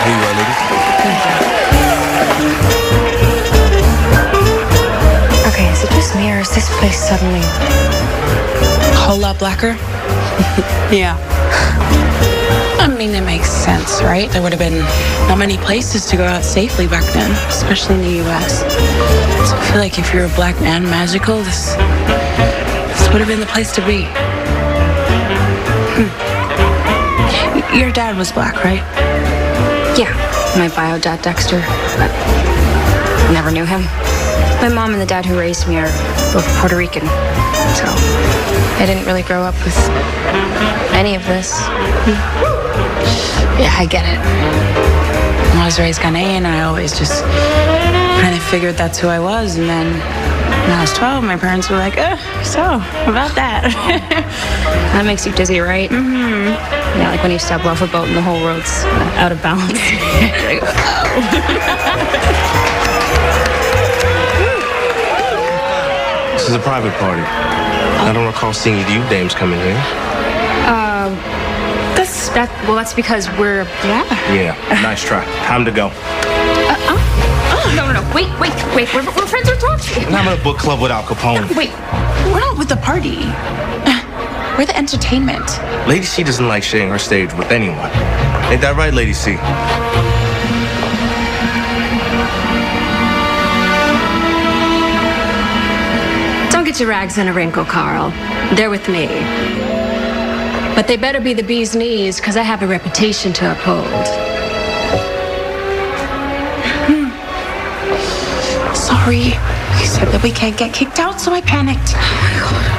Here you are, ladies. Okay, is it just me or is this place suddenly A whole lot blacker? Yeah. I mean, it makes sense, right? There would have been not many places to go out safely back then, especially in the U.S. So I feel like if you're a black man magical, this would have been the place to be. Your dad was black, right? Yeah, my bio dad Dexter, but I never knew him. My mom and the dad who raised me are both Puerto Rican, so I didn't really grow up with any of this. Yeah, I get it. I was raised Ghanaian, and I always just kind of figured that's who I was. And then when I was 12, my parents were like, so, about that. That makes you dizzy, right? Mm-hmm. Yeah, like when you step off a boat and the whole world's out of balance. This is a private party. I don't recall seeing you dames come in here. That's because we're, Yeah, nice try. Time to go. No, wait, we're friends with Roxy. I'm having a book club with Al Capone. Wait, we're not with the party. We're the entertainment. Lady C doesn't like sharing her stage with anyone. Ain't that right, Lady C? Don't get your rags in a wrinkle, Carl. They're with me. But they better be the bee's knees, because I have a reputation to uphold. Sorry. He said that we can't get kicked out, so I panicked.